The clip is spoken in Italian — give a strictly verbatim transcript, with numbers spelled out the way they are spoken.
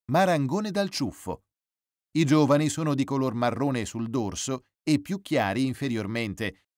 marangone dal ciuffo. I giovani sono di color marrone sul dorso e più chiari inferiormente,